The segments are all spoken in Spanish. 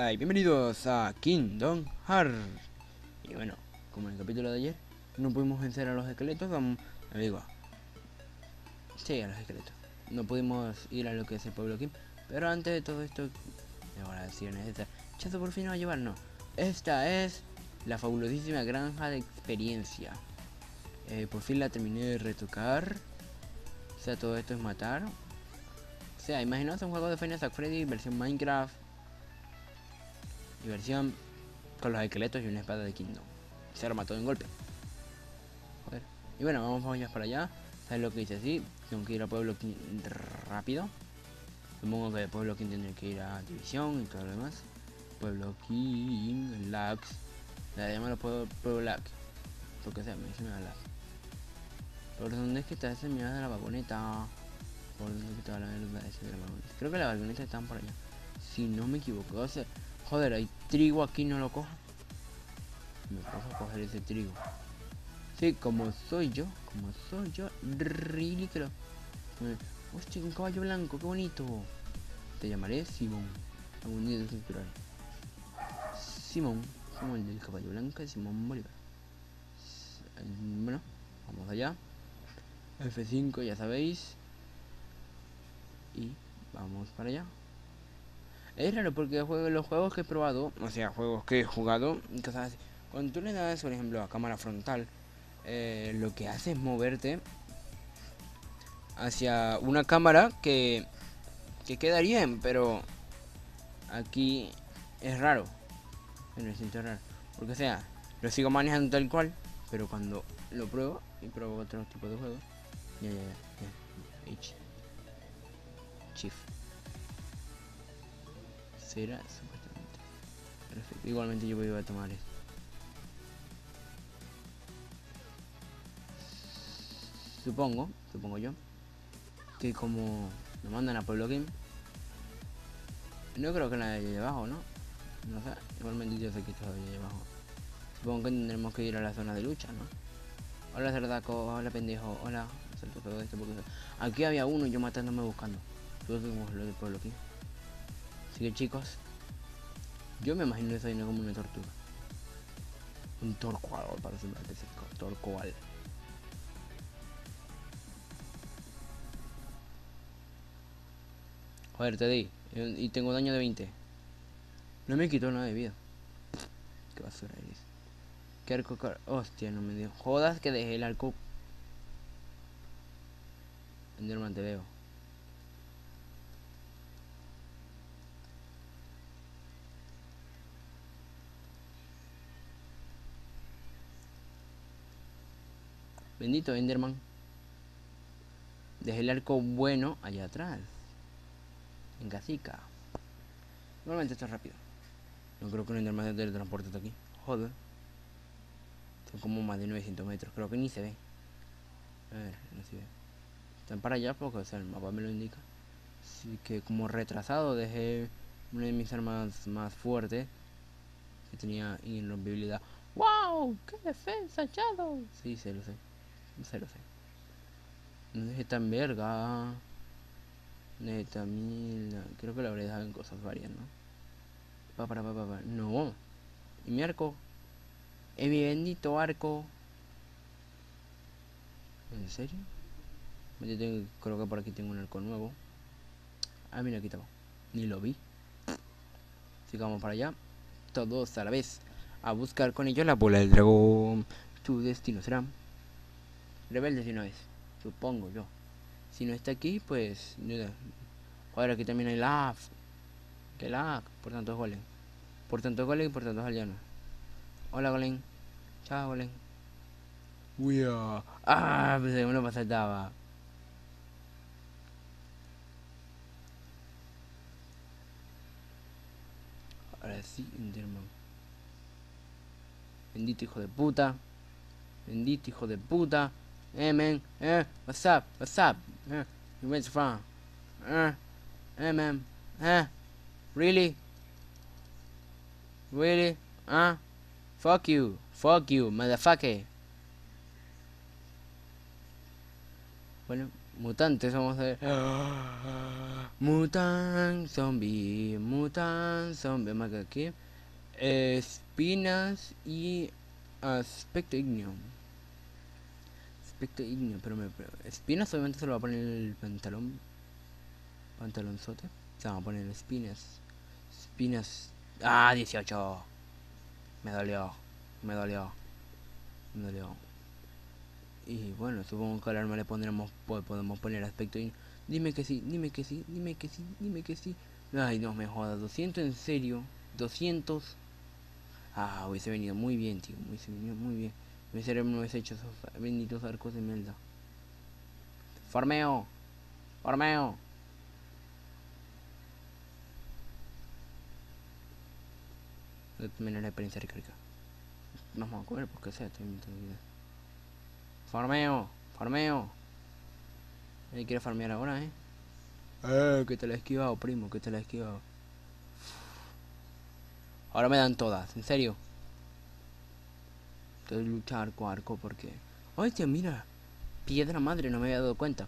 Hola y bienvenidos a Kingdom Hearts. Y bueno, como en el capítulo de ayer no pudimos vencer a los esqueletos, vamos, amigo. Sí, a los esqueletos. No pudimos ir a lo que es el pueblo Kim. Pero antes de todo esto, ahora decisiones esta. Chazo por fin va a llevarnos. Esta es la fabulosísima granja de experiencia. Por fin la terminé de retocar. O sea, todo esto es matar. O sea, imaginaos un juego de Final Fantasy Freddy versión Minecraft. Y versión con los esqueletos y una espada de Kingdom. Se lo mató de un golpe. Joder. Y bueno, vamos ya para allá. ¿Sabes lo que dice así? Tengo que ir a Pueblo King rápido. Supongo que el Pueblo King tendré que ir a División y todo lo demás. Pueblo King, Lax. La llaman Pueblo Lax. Porque sea, me llama Lax. ¿Por dónde es que está esa mirada de la vagoneta? ¿Por dónde es que está la verdad esa de la vagoneta? Creo que las vagonetas están por allá. Si no me equivoco. O sea, joder, hay trigo aquí, no lo cojo. Me cojo a coger ese trigo. Sí, como soy yo, really creo. Hostia, un caballo blanco, qué bonito. Te llamaré Simón. Algún día de inspirar. Simón, como el del caballo blanco de Simón Bolívar. Bueno, vamos allá. F5, ya sabéis. Y vamos para allá. Es raro porque los juegos que he probado, o sea, juegos que he jugado, cosas así. Cuando tú le das, por ejemplo, a cámara frontal, lo que hace es moverte hacia una cámara que queda bien, pero aquí es raro. Me siento raro. Porque o sea, lo sigo manejando tal cual, pero cuando lo pruebo y pruebo otro tipo de juego, ya. H. Chief. Será supuestamente. Perfecto. Igualmente yo voy a tomar esto. Supongo yo, que como nos mandan a Pueblo Game, no creo que la de allá abajo, ¿no? No sé, igualmente yo sé que está allá abajo. Supongo que tendremos que ir a la zona de lucha, ¿no? Hola cerdaco, hola pendejo, hola. Todo esto porque aquí había uno y yo matándome buscando. Todos somos lo del pueblo aquí. Así que chicos, yo me imagino eso como una tortuga. Un torcual, para ser más específico. Torcual. Joder, te di. Y tengo daño de 20. No me quitó nada de vida. Qué basura eres. ¿Qué arco? Hostia, no me dio. Jodas que dejé el arco. Enderman, te veo. Bendito Enderman. Dejé el arco bueno allá atrás. En casica. Normalmente esto es rápido. No creo que un Enderman se teletransporte hasta aquí. Joder. Son como más de 900 metros. Creo que ni se ve. A ver, no se ve. Están para allá porque o sea, el mapa me lo indica. Así que como retrasado dejé una de mis armas más fuertes. Que tenía irrompibilidad. ¡Wow! ¡Qué defensa, Shadow! Sí, se lo sé. Se lo sé. No dejé tan verga. De también. Creo que lo habré dejado en cosas varias, ¿no? No. ¿Y mi arco? ¿Es mi bendito arco? ¿En serio? Creo que por aquí tengo un arco nuevo. Ah, mira, aquí estaba. Ni lo vi. Así que vamos para allá. Todos a la vez. A buscar con ellos la bola del dragón. Tu destino será rebelde si no es. Supongo yo. Si no está aquí, pues. Joder, aquí también hay lag. Que lag. Por tantos goles. Por tantos goles y por tantos aldeanos. Hola, Golem. Chao, Golem. Uy, pues uno pasaba. Ahora sí, Enderman. Bendito hijo de puta. Bendito hijo de puta. Man. What's up? What's up? You went from? Man. Really? Really? Fuck you. Fuck you, motherfucker. Bueno, Mutantes, vamos a ver. Mutant zombie, mutant zombie, más que aquí. Espinas y aspecto igneo. Aspecto igneo, espinas obviamente se lo va a poner el pantalonzote. Se va a poner espinas. Espinas. Ah, 18. Me dolió, me dolió, me dolió. Y bueno, supongo que al arma le pondremos, podemos poner aspecto igneo. Dime que sí, dime que sí, dime que sí, dime que sí. Ay, no me jodas, 200 en serio. 200. Ah, hubiese venido muy bien, tío. Hubiese venido muy bien. Mi cerebro no hubiese hecho esos benditos arcos de melda. Farmeo. Farmeo. Menos la experiencia rica. Vamos a comer porque sea, estoy inventando ideas. Farmeo. Farmeo. Nadie quiere farmear ahora, que te la he esquivado, primo, que te la he esquivado. Ahora me dan todas, en serio. Tengo que luchar arco a arco porque... ¡Ay, tío, mira! Piedra madre, no me había dado cuenta.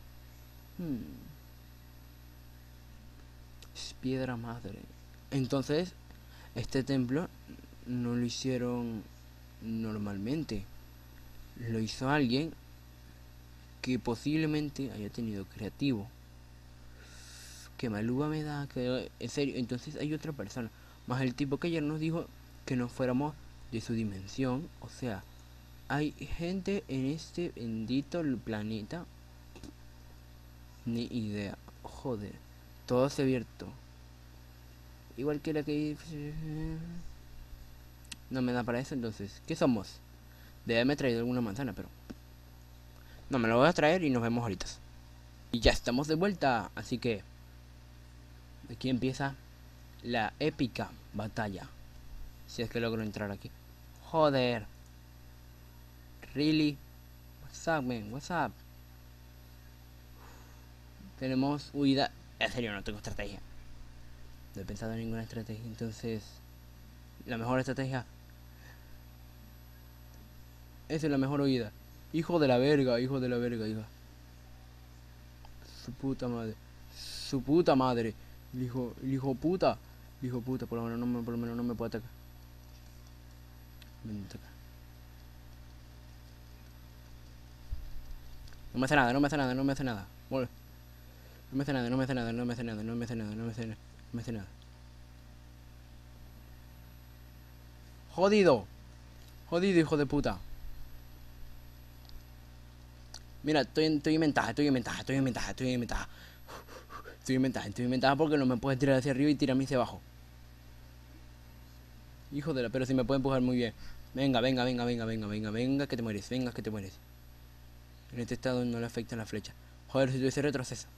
Es piedra madre. Entonces, este templo no lo hicieron normalmente. Lo hizo alguien que posiblemente haya tenido creativo. Que maluba me da, que en serio. Entonces hay otra persona. Más el tipo que ayer nos dijo que no fuéramos de su dimensión. O sea, hay gente en este bendito planeta. Ni idea. Joder. Todo se ha abierto. Igual que la que... No me da para eso, entonces. ¿Qué somos? Debe haberme traído alguna manzana, pero... No, me lo voy a traer y nos vemos ahorita. Y ya estamos de vuelta. Así que... Aquí empieza la épica batalla. Si es que logro entrar aquí. Joder. Really? What's up, man? What's up? Tenemos huida. En serio, no tengo estrategia. No he pensado en ninguna estrategia. Entonces... La mejor estrategia... Esa es la mejor huida. Hijo de la verga, hijo de la verga, hija. Su puta madre. Su puta madre. El hijo puta. El hijo puta, por lo menos no me puede atacar. Me ataca. No me hace nada, no me hace nada, no me hace nada. Bueno, no me hace nada, no me hace nada, no me hace nada, no me hace nada, no me hace nada, no me hace nada. Jodido. Jodido, hijo de puta. Mira, estoy en ventaja, estoy en ventaja, estoy en ventaja, estoy en ventaja. Estoy en ventaja porque no me puedes tirar hacia arriba y tirarme hacia abajo. Hijo de la, pero si me puede empujar muy bien. Venga, venga, venga, venga, venga, venga, venga, que te mueres, venga, que te mueres. En este estado no le afecta la flecha. Joder, si tuviese retroceso.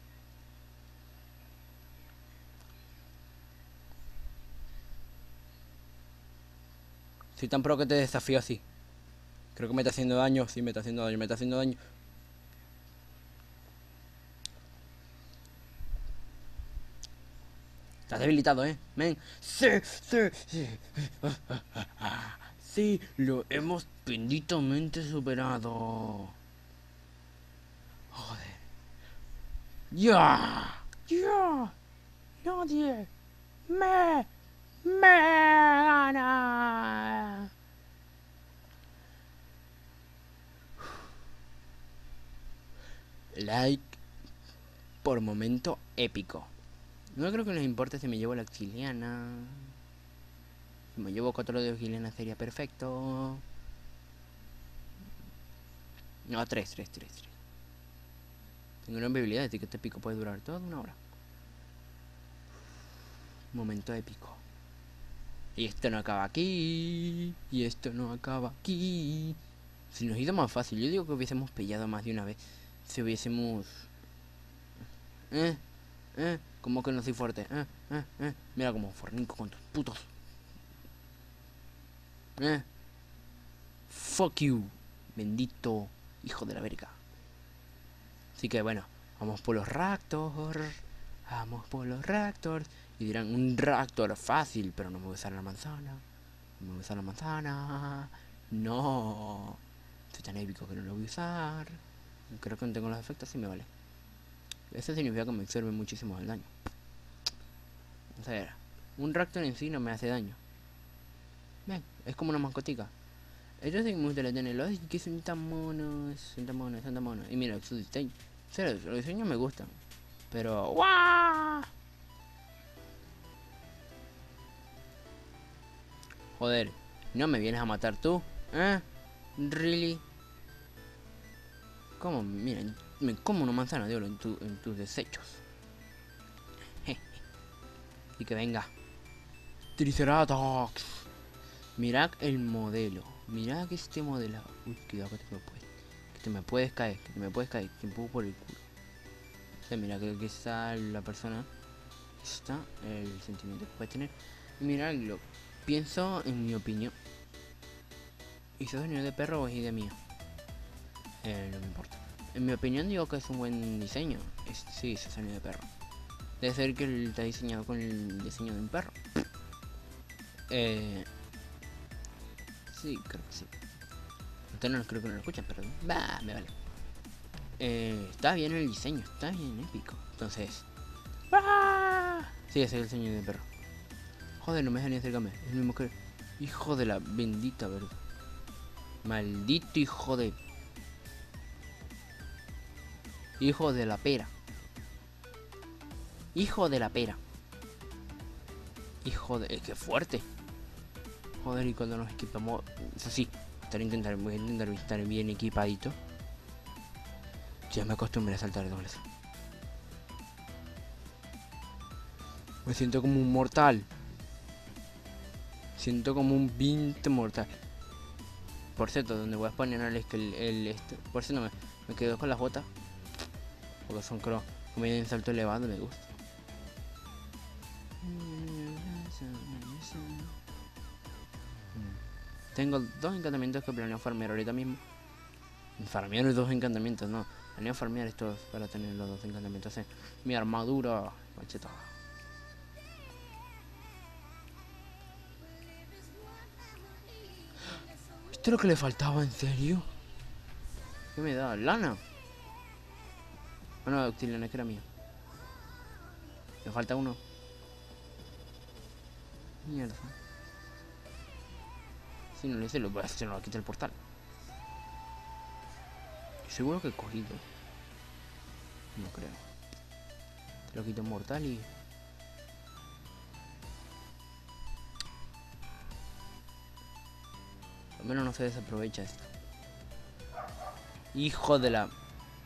Soy tan pro que te desafío así. Creo que me está haciendo daño, sí, me está haciendo daño, me está haciendo daño. Estás debilitado, men. Sí, sí, sí. Sí, lo hemos benditamente superado. Joder. Ya. Ya. Nadie me gana. Like por momento épico. No creo que les importe si me llevo la auxiliana. Si me llevo 4 de auxiliana sería perfecto. No, 3. Tengo una habilidad, así que este pico puede durar toda una hora. Momento épico. Y esto no acaba aquí. Y esto no acaba aquí. Si nos hizo más fácil, yo digo que hubiésemos pillado más de una vez. Si hubiésemos... como que no soy fuerte. Mira como fornico con tus putos. Fuck you. Bendito hijo de la verga. Así que bueno, vamos por los reactors. Vamos por los reactors. Y dirán, un reactor fácil, pero no me voy a usar la manzana. No me voy a usar la manzana. No. Soy tan épico que no lo voy a usar. Creo que no tengo los efectos, sí me vale. Eso significa que me absorbe muchísimo el daño. O sea, un Raptor en sí no me hace daño. Ven, es como una mascotica. Ellos sí me gusta tenerlos, ay, que son tan monos, son tan monos, son tan monos. Y mira, su diseño. O sea, los diseños me gustan. Pero, ¡guau! Joder, ¿no me vienes a matar tú? ¿Eh? ¿Really? ¿Cómo? Mira, me como una manzana de oro en tus desechos. Y que venga. Triceratops. Mirad el modelo. Mirad que este modelo. Uy, cuidado que te me puedes caer. Que te me puedes caer. Te empujo por el culo. O sea, mira que está la persona. Está el sentimiento que puede tener. Y miradlo. Pienso en mi opinión. ¿Y si es sonido de perro o es idea mía? No me importa. En mi opinión digo que es un buen diseño. Sí, es sonido de perro. Debe ser que él está diseñado con el diseño de un perro. Sí, creo que sí. Ustedes no creo que no lo escuchan, pero bah, me vale. Está bien el diseño, está bien épico. Entonces, ¡ah! Sí, ese es el diseño de perro. Joder, no me dejan ni acercarme. Es el mismo que. Hijo de la bendita verdad. Maldito hijo de. Hijo de la pera. Hijo de la pera. Hijo de. ¡Qué fuerte! Joder, y cuando nos equipamos. Eso sí, voy a intentar estar bien equipadito. Ya me acostumbré a saltar dobles. Me siento como un mortal. Siento como un 20 mortal. Por cierto, donde voy a poner por cierto, me quedo con las botas. Porque son como en salto elevado, me gusta. Tengo 2 encantamientos que planeo farmear ahorita mismo. Farmear los 2 encantamientos, no. Planeo farmear estos para tener los 2 encantamientos. Mi armadura, macheta. ¿Esto es lo que le faltaba, en serio? ¿Qué me da? ¿Lana? Bueno, Octiliana, que era mío. Me falta uno. Mierda. Si no lo hice, se nos lo quita el portal. Seguro que he cogido. No creo. Te lo quito mortal y. Al menos no se desaprovecha esto. Hijo de la.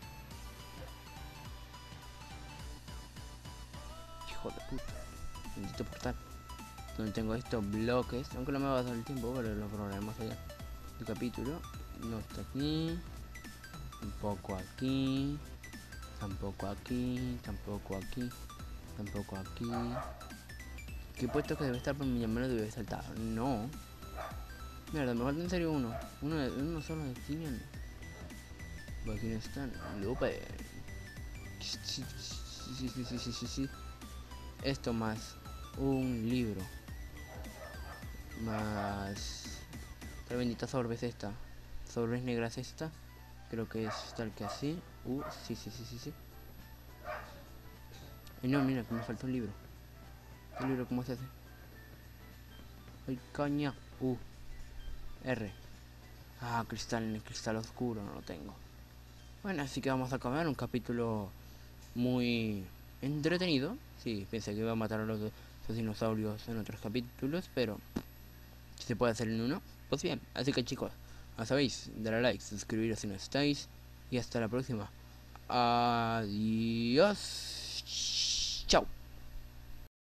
Hijo de puta. Bendito portal. Donde tengo estos bloques. Aunque no me va a dar el tiempo, pero lo programamos allá. El capítulo. No está aquí. Tampoco aquí. Tampoco aquí. Tampoco aquí. Tampoco aquí. ¿Qué puesto que debe estar por mi llamado debe saltar? No. Mierda, me falta en serio uno. Uno solo de 100. Aquí no están. Lupe. Sí. Esto más un libro. Más. La bendita sorbes esta. Sorbes negras esta. Creo que es tal que así. Sí. No, mira, que me falta un libro. ¿El libro cómo se hace? Ay, caña. R. Cristal, en el cristal oscuro no lo tengo. Bueno, así que vamos a acabar un capítulo muy entretenido. Sí, pensé que iba a matar a los dinosaurios en otros capítulos, pero si se puede hacer en uno, pues bien. Así que chicos, ya sabéis, darle a like, suscribiros si no estáis, y hasta la próxima. Adiós. Chao.